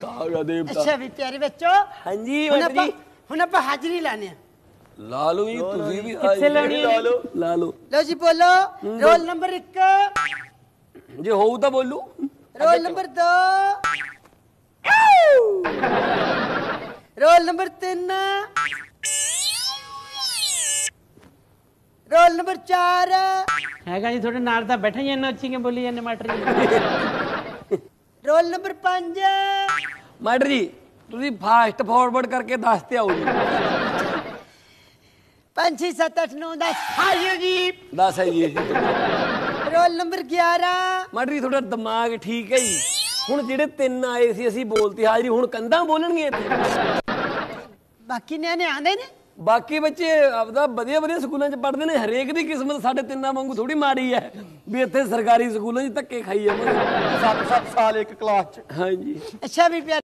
ਕਾਗਾ ਦੇਵਤਾ। ਅੱਛਾ ਵੀ ਪਿਆਰੇ ਬੱਚੋ। ਹਾਂਜੀ ਹੁਣ ਆਪਾਂ ਹਾਜ਼ਰੀ ਲਾਣੇ ਆ। ਲਾ ਲਓ ਜੀ ਤੁਸੀਂ ਵੀ ਕਿੱਥੇ ਲਾਉਣੀ ਹੈ? ਲਾ ਲਓ ਲਓ ਜੀ ਬੋਲੋ। ਰੋਲ ਨੰਬਰ 1, ਜੇ ਹੋਊ ਤਾਂ ਬੋਲੂ। Roll number 2, roll number 3, roll number 4, ਹੈਗਾ ਜੀ ਤੁਹਾਡੇ ਨਾਲ ਤਾਂ ਬੈਠਾ ਜਾਂਦਾ ਅੱਛੀ ਕਿ ਬੋਲੀ ਜਾਂਦੇ ਮਾਸਟਰ ਜੀ। Roll number 5। ਮਾਸਟਰ ਜੀ ਤੁਸੀਂ ਫਾਸਟ ਫਾਰਵਰਡ ਕਰਕੇ ਦੱਸ ਤੇ ਆਓ ਜੀ। 5, 6, 7, 8, 9, 10 ਹਾਜ਼ਰ ਜੀ। 10 ਹੈ ਜੀ। Roll number 11। ਮਾਸਟਰ ਜੀ ਤੁਹਾਡਾ ਦਿਮਾਗ ਠੀਕ ਹੈ ਜੀ। ਹੁਣ ਜਿਹੜੇ 3 ਆਏ ਸੀ ਅਸੀਂ ਬੋਲਤੀ ਹਾਜ਼ਰੀ, ਹੁਣ ਕੰਧਾਂ ਬੋਲਣਗੇ ਇੱਥੇ। ਬਾਕੀ ਨਿਆਣੇ ਆਂਦੇ ਨੇ। ਬਾਕੀ ਬੱਚੇ ਆਪਦਾ ਵਧੀਆ ਵਧੀਆ ਸਕੂਲਾਂ 'ਚ ਪੜ੍ਹਦੇ ਨੇ। ਹਰੇਕ ਦੀ ਕਿਸਮਤ ਸਾਡੇ 3 ਵਾਂਗੂ ਥੋੜੀ ਮਾੜੀ ਹੈ ਵੀ ਇੱਥੇ ਸਰਕਾਰੀ ਸਕੂਲਾਂ 'ਚ ਧੱਕੇ ਖਾਈ ਜਾਵਾਂਗੇ 7 ਸਾਲ ਇੱਕ ਕਲਾਸ 'ਚ। ਹਾਂਜੀ ਅੱਛਾ ਵੀ